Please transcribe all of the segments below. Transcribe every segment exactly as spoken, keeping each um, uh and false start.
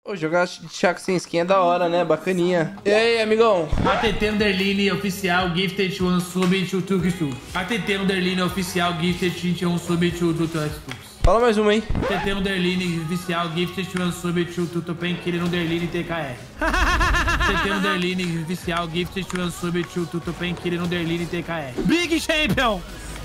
Pô, jogar Chaco sem skin é da hora, né? Bacaninha. E aí, amigão? A T T Underline oficial Gifted One Sub to Tuxtu. A T T Underline oficial Gifted One Sub to Tuxtu. Fala mais uma, hein? T T Underline oficial Gifted One Sub to Tutopen Killer Underline T K R. T T Underline oficial Gifted One Sub to Tutopen Killer Underline T K R. Big Champion!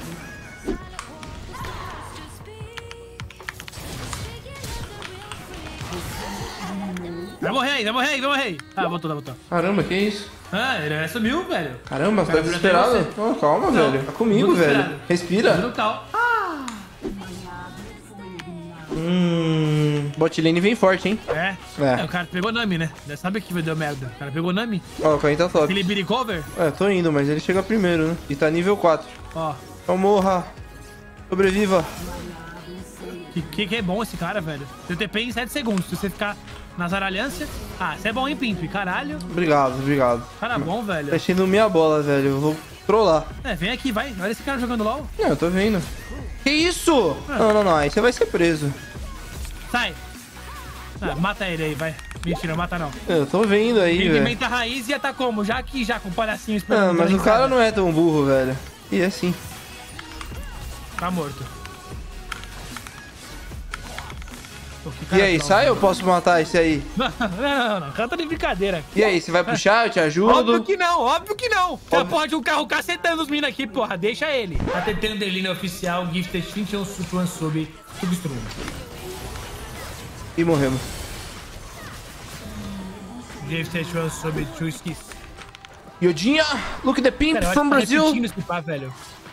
Vai morrer aí, vai morrer aí, vai morrer aí. Ah, voltou, voltou. Caramba, que isso? Ah, ele sumiu, velho. Caramba, você tá desesperado? Oh, calma, Não, velho. Tá comigo, velho. Respira. No cal. Ah! Hum... Bot lane vem forte, hein? É? É. É, o cara pegou Nami, né? Já sabe que deu merda. O cara pegou Nami. Ó, o Caim tá top. Aquele Beat Cover? É, tô indo, mas ele chega primeiro, né? E tá nível quatro. Ó. Então morra. Sobreviva. Que, que, que é bom esse cara, velho. Tem T P em sete segundos. Se você ficar na zaralhância... Ah, você é bom, hein, Pimp? Caralho. Obrigado, obrigado. Cara bom, velho. Tá enchendo minha bola, velho. Eu vou trollar. É, vem aqui, vai. Olha esse cara jogando LOL. Não, eu tô vendo. Que isso? Ah. Não, não, não. Aí você vai ser preso. Sai. Ah, mata ele aí, vai. Mentira, mata não. Eu tô vendo aí, velho. Pimenta raiz ia tá como? Já aqui, já com o palhacinho esperando. Não, mas o cara não é tão burro, velho. E é assim. Tá morto. Pô, E aí, sai ou eu posso matar esse aí? Não, não, não. Canta de brincadeira. E aí, você vai puxar? Eu te ajudo? Óbvio que não, óbvio que não. Você Óbvio. pode um carro cacetando os meninos aqui, porra. Deixa ele. A T T Underline oficial, Gifted vinte e um Sutuan Sub, Substrum. E morremos. Gifted One Sub, Two Skis. Yodinha, look the pimp Cara, from olha, tá Brazil. repetindo esse pá, velho.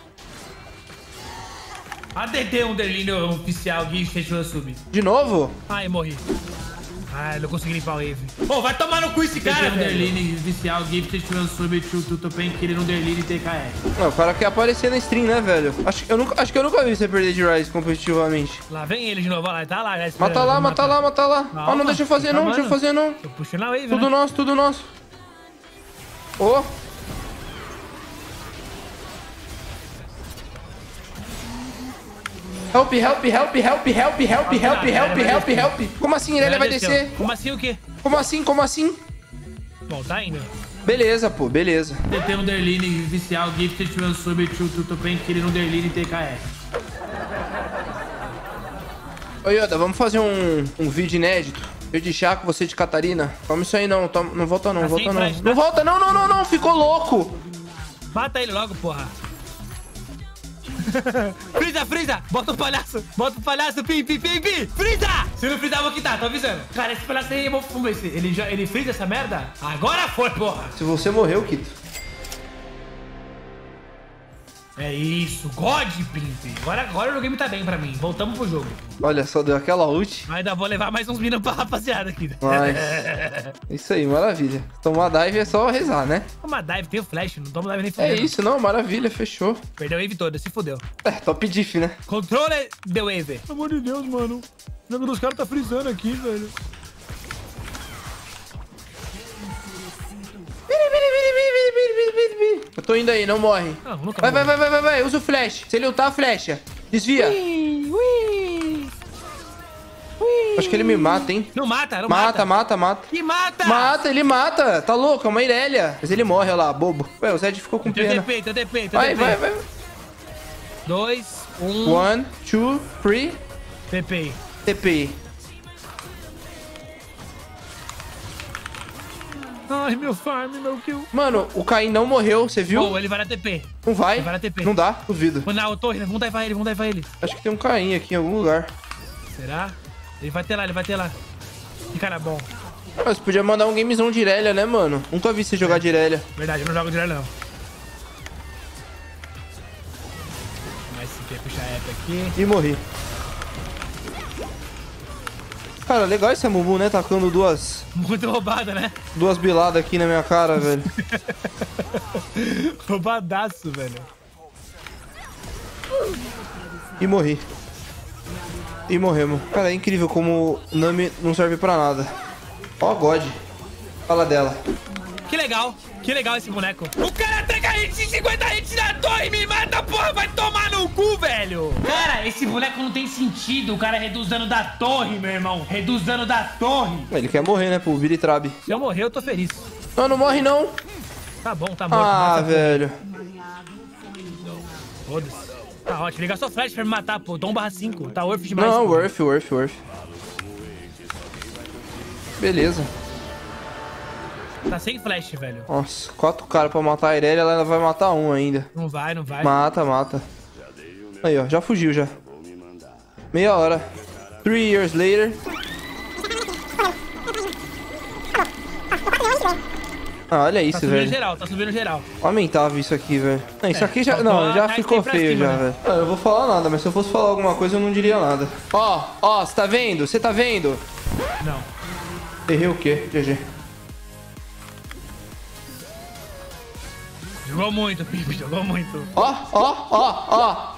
A T T Underline oficial, Gifted One Sub. De novo? Ai, morri. Ai, não consegui limpar o wave. Pô, vai tomar no cu esse cara, velho. Underline oficial, Gifted One Sub, Two Tutopen Killer Underline T K R. Não, o cara quer aparecer na stream, né, velho? Acho, eu nunca, acho que eu nunca vi você perder de Ryze competitivamente. Lá vem ele de novo, olha lá, tá lá. Já Mata lá, mata lá, mata lá. Calma, Ah, não deixa eu fazer não, calma, deixa eu fazer não. Tô puxando a wave, Tudo né? nosso, tudo nosso. Ô. Help, help, help, help, help, help, help, help, help, help. Como assim, Irelia vai descer? Como assim o quê? Como assim, como assim? Bom, tá indo. Beleza, pô, beleza. T T Underline oficial, Gifted One Sub, Two Tutopen Killer Underline T K R. Ô, Yoda, vamos fazer um, um vídeo inédito. Eu de Chaco, você de Catarina. Toma isso aí não, toma, não volta não, Assim, volta não. Fred, tá? Não volta não, não, não, não, ficou louco. Mata ele logo, porra. Frisa, frisa! Bota o palhaço! Bota o palhaço, pim, pim, pim, pim! Frisa! Se não frisar, eu vou quitar, tô avisando. Cara, esse palhaço aí, vamos ver se ele, já, ele frisa essa merda? Agora foi, porra! Se você morreu, Kito. É isso, God, Pimp. Agora, agora o game tá bem pra mim. Voltamos pro jogo. Olha só, deu aquela ult. Ainda vou levar mais uns minutos pra rapaziada aqui. Mas... Isso aí, maravilha. Tomar dive é só rezar, né? Toma dive, tem o flash, não toma dive nem É fudendo. isso, não, maravilha, fechou. Perdeu a wave toda, se fudeu. É, top diff, né? Controle the wave. Pelo amor de Deus, mano. O jogo dos caras tá frisando aqui, velho. Eu tô indo aí, não morre. Não, nunca Vai, vai, morre. vai, vai, vai, vai, usa o flash. Se ele ultar, flecha. Desvia. Ui, ui. Ui. Acho que ele me mata, hein? Não mata, não Mata, mata. mata, mata. Que mata! Mata, ele mata. Tá louco, é uma Irelia. Mas ele morre, olha lá, bobo. Ué, o Zed ficou com Teu pena. T P, teu T P, teu Vai, T P. vai, vai. Dois, um. One, two, three. T P. T P I. Ai, meu farm, meu kill. Mano, o Caim não morreu, você viu? Oh, ele vai na T P. Não vai? Ele vai na T P. Não dá, duvido. Mano, na torre, vamos divar ele, vamos divar ele. Acho que tem um Caim aqui em algum lugar. Será? Ele vai ter lá, ele vai ter lá. Que cara bom. Mas podia mandar um gamezão de Irelia, né, mano? Nunca vi você jogar de Irelia. Verdade, eu não jogo direto, não. Mas se quer puxar a app aqui. E morri. Cara, legal esse Amumu, né? Tacando duas, Muito roubada, né? duas biladas aqui na minha cara, velho. Roubadaço, velho. E morri. E morremos. Cara, é incrível como o Nami não serve pra nada. Ó, God. Fala dela. Que legal. Que legal esse boneco. O cara pega hit de cinquenta hits na torre e me mata, porra. Vai tomar no cu, velho. Cara, esse boneco não tem sentido. O cara reduz dano da torre, meu irmão. Reduz dano da torre. Ele quer morrer, né, pro Billy Trab. Se eu morrer, eu tô feliz. Não, não morre, não. Tá bom, tá morto. Ah, velho. Foda-se. Tá ótimo. Liga só flash pra me matar, pô. Tom barra cinco. Tá worth demais. Não, pô. worth, worth, worth. Beleza. Tá sem flash, velho. Nossa, quatro caras pra matar a Irelia, ela vai matar um ainda. Não vai, não vai. Mata, mata. Aí, ó, já fugiu já. Meia hora. Three years later. Ah, olha isso, tá subindo velho. geral, tá subindo geral. Aumentava isso aqui, velho. Não, isso É, aqui já. só Não, tô já a ficou pra feio cima, já, né? velho. Ah, eu não vou falar nada, mas se eu fosse falar alguma coisa, eu não diria nada. Ó, ó, você tá vendo? Você tá vendo? Não. Errei o quê? G G. Jogou muito, Pipo, jogou muito. Ó, ó, ó, ó.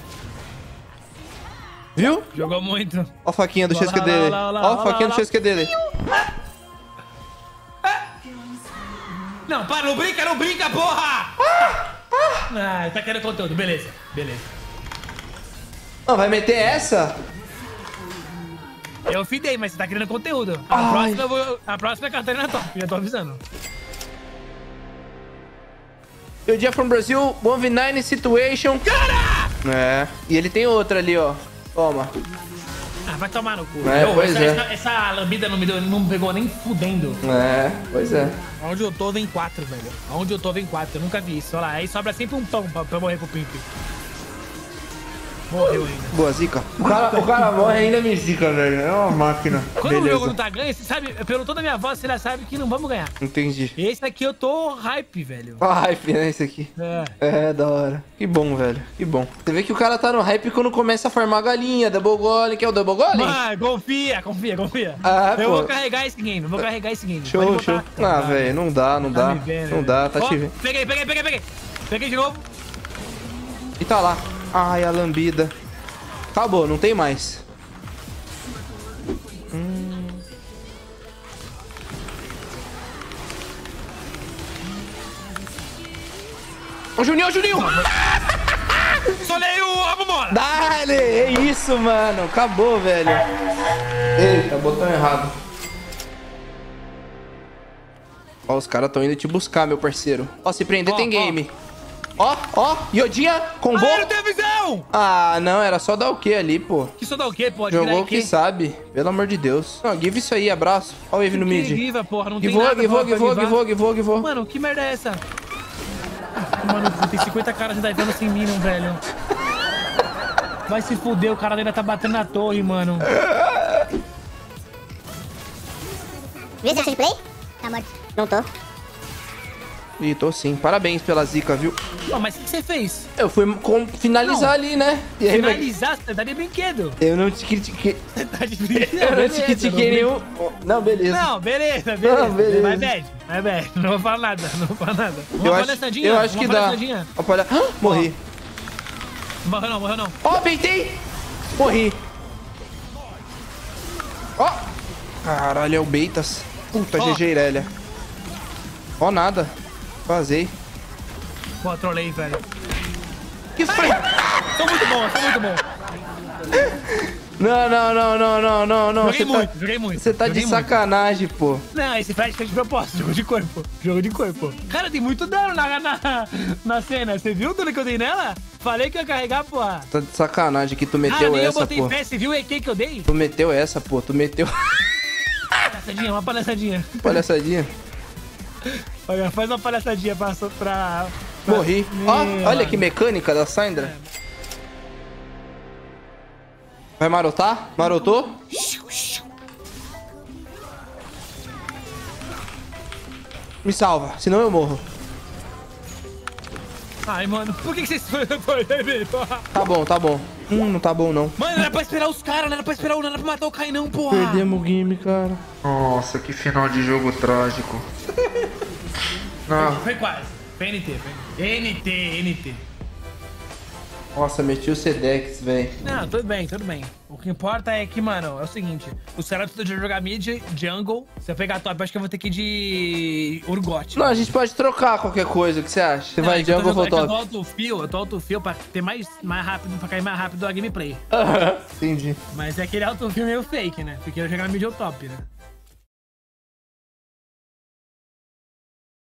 Viu? Jogou muito. Ó a faquinha do Olha X Q lá, dele. olha lá, olha lá, Ó a olha faquinha lá, do X Q dele. Não, para, não brinca, não brinca, porra! Ah, tá querendo conteúdo, beleza, beleza. Não, vai meter essa? Eu fidei, mas você tá querendo conteúdo. A Ai. próxima, eu vou, a próxima é Catarina Top, já tô avisando. Eu dia from Brazil, one v nine situation. Cara! É. E ele tem outra ali, ó. Toma. Ah, vai tomar no cu. É, Ô, pois essa, é. essa, essa lambida não me, deu, não me pegou nem fudendo. É, pois é. Onde eu tô vem quatro, velho. Onde eu tô vem quatro, eu nunca vi isso. Olha lá, aí sobra sempre um pão pra, pra morrer pro Pimp. Morreu ainda. Boa, zica. O cara, o cara morre e ainda me zica, velho. É uma máquina. Quando Beleza. o jogo não tá ganho, você sabe, pelo tom da minha voz, você já sabe que não vamos ganhar. Entendi. Esse aqui eu tô hype, velho. Ó, hype, né, esse aqui. É. É, da hora. Que bom, velho. Que bom. Você vê que o cara tá no hype quando começa a farmar galinha, double golem. Quer o double golem? Mano, confia, confia, confia. Ah, eu pô. vou carregar esse game, vou carregar esse game. Show, Pode show. botar. Ah, velho, não dá, não Tá dá. me vendo, Não velho. dá, tá Ó, te vendo. Peguei, peguei, peguei, peguei. Peguei de novo. E tá lá. Ai, a lambida. Acabou, não tem mais. Hum. Ô, Juninho, ô, Juninho! Solei o Abumora. Dale! É isso, mano. Acabou, velho. Eita, botão errado. Ó, os caras tão indo te buscar, meu parceiro. Ó, se prender Ó, tem ó. game. Ó, ó, Iodinha, combo. Ah, não tem visão! Ah, não, era só dar o que ali, pô. Que só dá o quê? Pode Jogou o que sabe, pelo amor de Deus. Não, give isso aí, abraço. Ó o wave no mid. Giva, porra, não tem Givou, nada. givou, porra, pra givou, givar. givou, givou, givou. Mano, que merda é essa? Mano, tem cinquenta caras divando sem mim, velho. Vai se fuder, o cara ainda tá batendo na torre, mano. Vê se de play? Tá morto. Não tô. Ih, tô sim. Parabéns pela zica, viu? Pô, mas o que você fez? Eu fui com- finalizar Não. ali, né? E aí, vai- Finalizar, você tá de brinquedo. eu não te critiquei. Você tá de brinquedo. Eu não te beleza, critiquei nenhum. Não, beleza. Não, beleza, beleza. Não, beleza. Vai bad, vai bad. Não vou falar nada, não vou falar nada. Uma Eu acho, palhaçadinha, eu acho uma que dá. palhaçadinha. Ó, palha- Ah, morri. Morreu não, morreu não. Ó, peitei. Morri. Ó. Caralho, é o Beitas. Puta, Ó. G G Irelia. Ó, nada. Vazei. Pô, trolei, velho. Que foi? São muito bons, são muito bons. Não, não, não, não, não, não, não. Joguei Você muito, tá, joguei muito. você tá de joguei muito. sacanagem, pô. Não, esse flash foi de propósito, jogo de corpo. Jogo de corpo. Cara, tem muito dano na, na, na cena. Você viu o dano que eu dei nela? Falei que ia carregar, porra. Tá de sacanagem que tu Ah, meteu nem eu essa, botei pô. fé. Você viu o E Q que eu dei? Tu meteu essa, pô. Tu meteu. Palhaçadinha, uma palhaçadinha. Palhaçadinha. Olha, faz uma palhaçadinha pra... pra, pra... Morri. Ó, Meu, olha mano. que mecânica da Syndra. Vai marotar? Marotou? Me salva, senão eu morro. Ai, mano, por que, que vocês foram em mim, porra? Tá bom, tá bom. Hum, não tá bom não. Mano, não era pra esperar os caras, não era pra esperar o... Não era pra matar o Kai, não, porra. Perdemos o game, cara. Nossa, que final de jogo trágico. Não. Foi quase. Foi N T, foi N T, N T. Nossa, meti o Sedex, velho. Não, tudo bem, tudo bem. O que importa é que, mano, é o seguinte. O Cerato de jogar mid, jungle. Se eu pegar top, acho que eu vou ter que ir de Urgot. Não, a gente pode trocar qualquer coisa. O que você acha? Você Não, vai é que eu jungle tô ou jogando- é que top? Eu tô autofio, eu tô autofio pra ter mais, mais rápido, pra cair mais rápido a gameplay. Entendi. Mas é aquele autofio meio fake, né? Porque eu jogar mid ou top, né?